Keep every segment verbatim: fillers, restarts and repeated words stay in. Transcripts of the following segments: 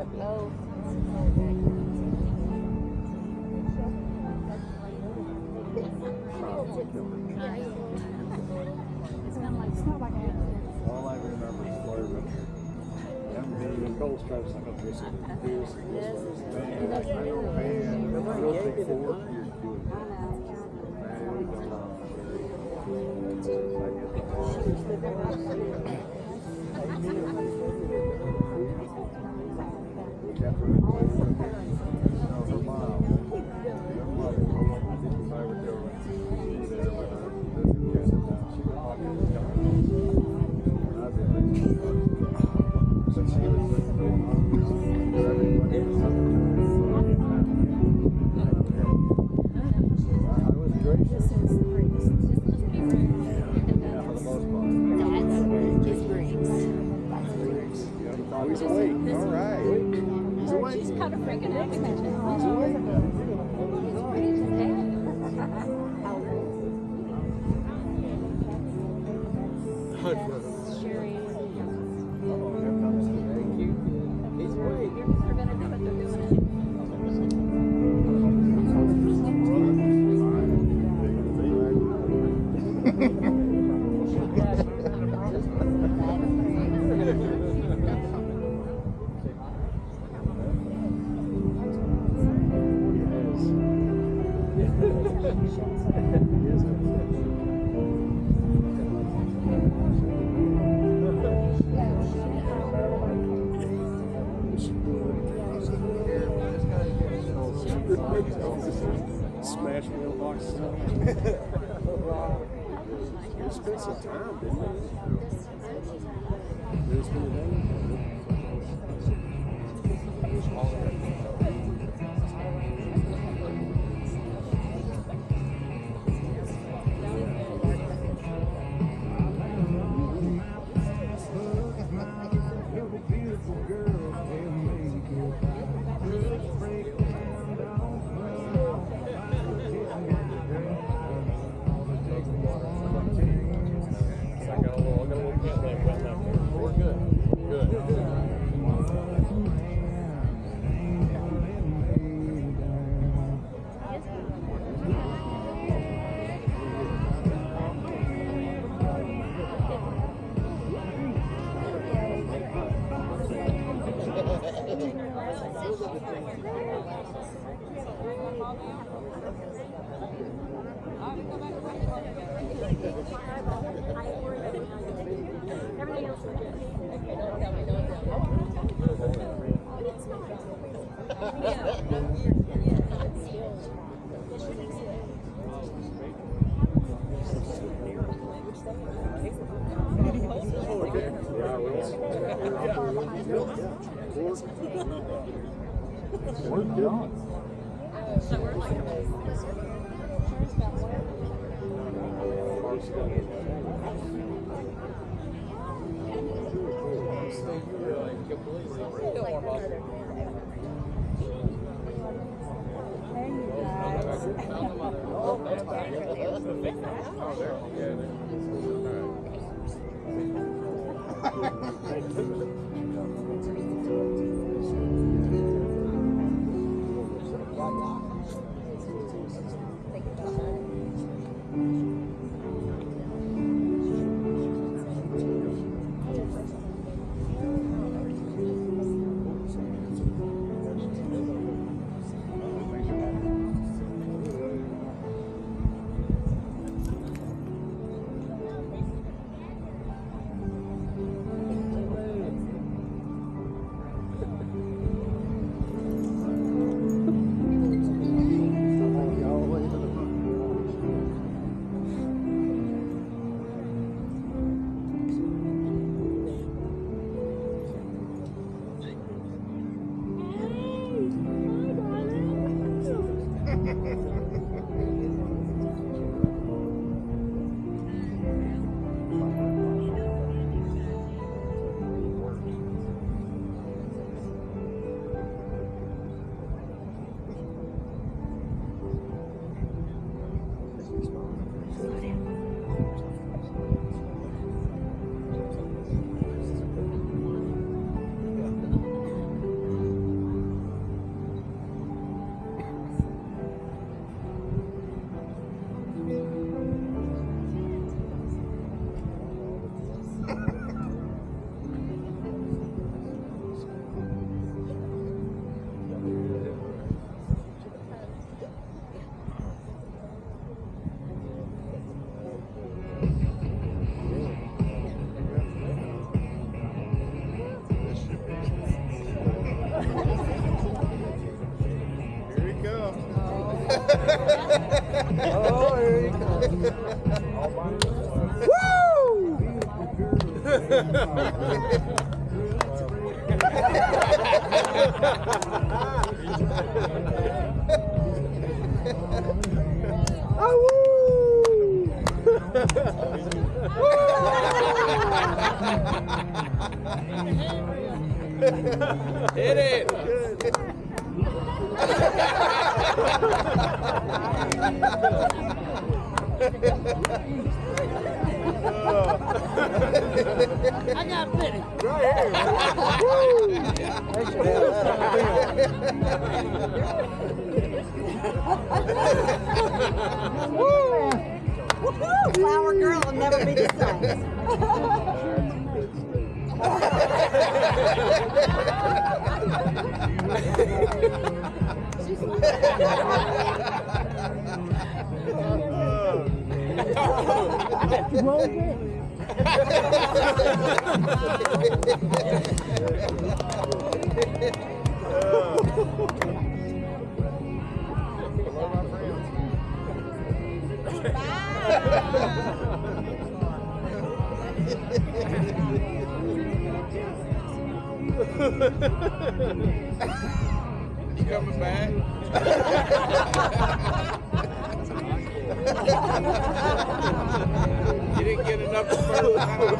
Oh. All I remember is Florida. Young me and Cold Stripes, I got this and this and this was man. I know, man. You'll take four years to do it. Man, we don't know. He's awake. All right. He's awake. She's kind of freaking out. He's awake. Sherry. Thank you. He's awake. They're going to do what they're doing. Smash mailbox stuff. We spent some time, didn't we? Did we spend a day? So we're like, Oh, here he comes. Hit it! I got plenty. Right here. Woo! They should Woohoo! Flower girl will never be the same. You coming back? You didn't get enough the first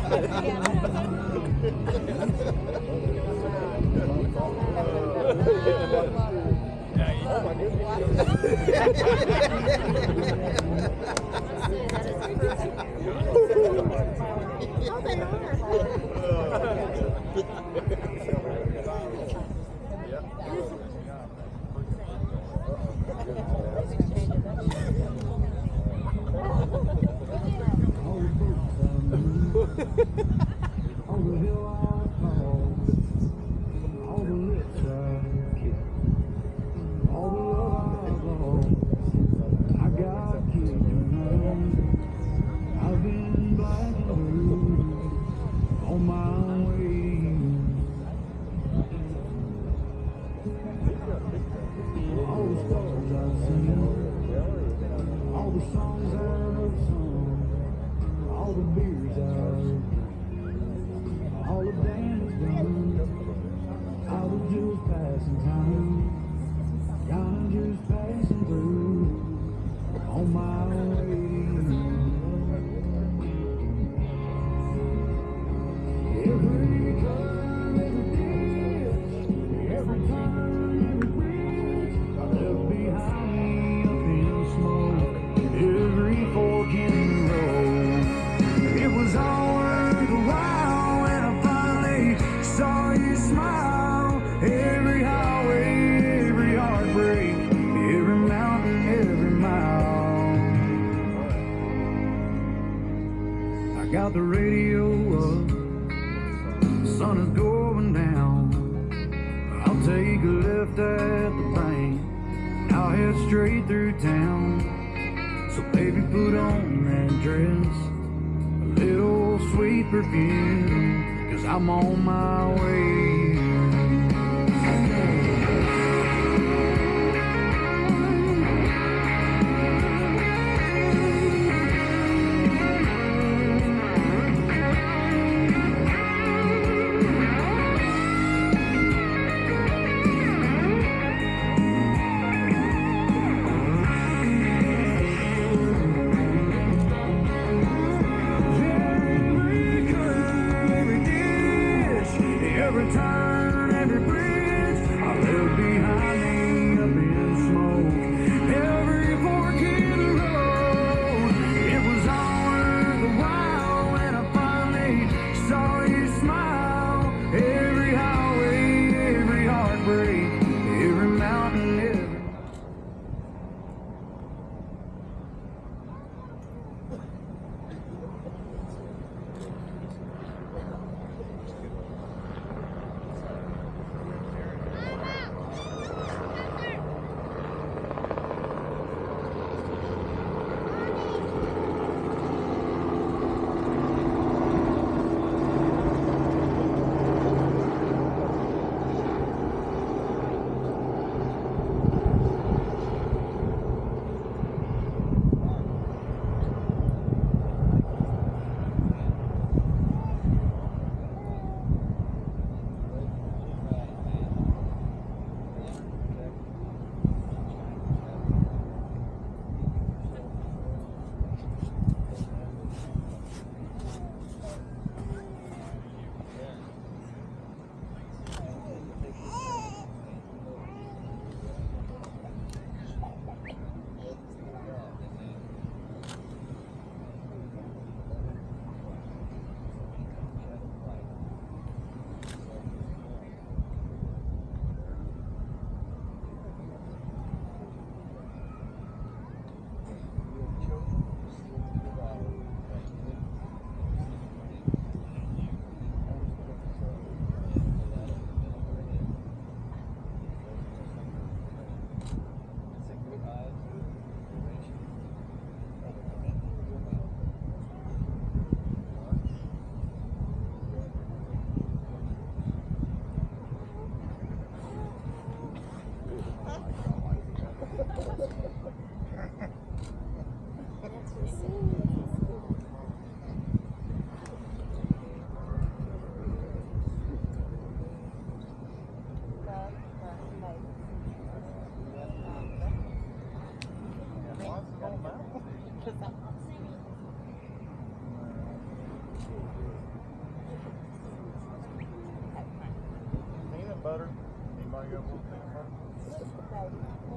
Got the radio up, the sun is going down. I'll take a left at the bank, I'll head straight through town. So baby, put on that dress, a little sweet perfume, 'cause I'm on my way. peanut butter? Anybody got one peanut butter?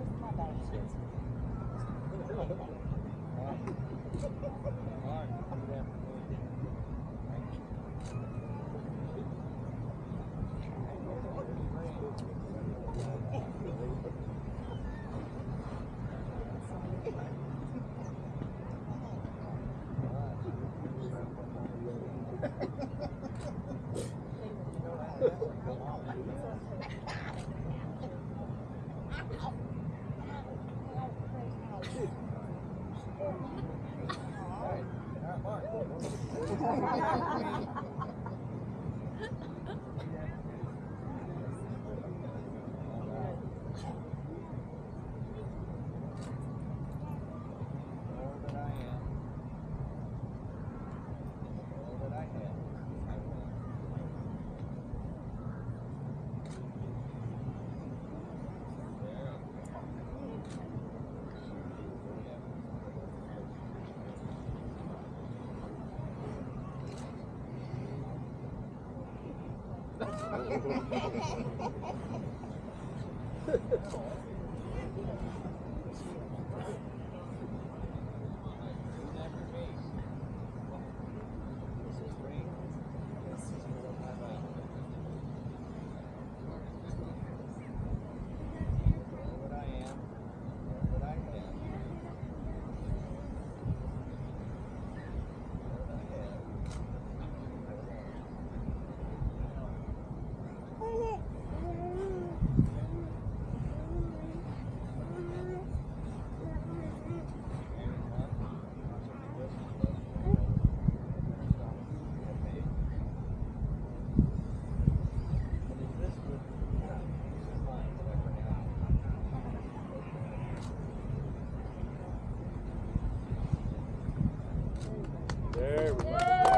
There we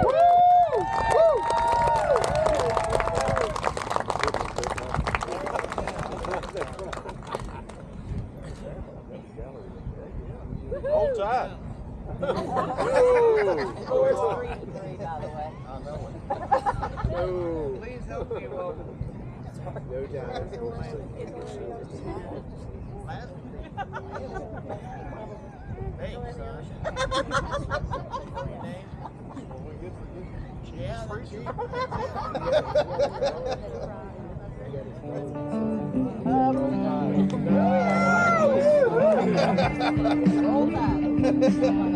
go. Hold tight. Oh, three to three, by the way. I know it. No. Please help me, Walter. No time. Hey, son. Yeah, for you. Roll Tide.